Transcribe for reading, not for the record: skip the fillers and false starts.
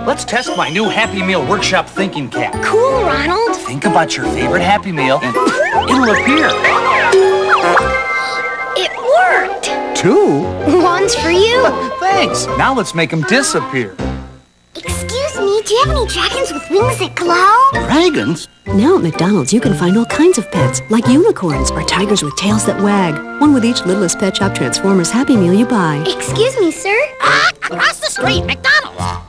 Let's test my new Happy Meal Workshop thinking cap. Cool, Ronald. Think about your favorite Happy Meal and it'll appear. It worked. 2? One's for you. Thanks. Now let's make them disappear. Excuse me, do you have any dragons with wings that glow? Dragons? Now at McDonald's, you can find all kinds of pets, like unicorns or tigers with tails that wag. One with each Littlest Pet Shop Transformers Happy Meal you buy. Excuse me, sir? Across the street, McDonald's.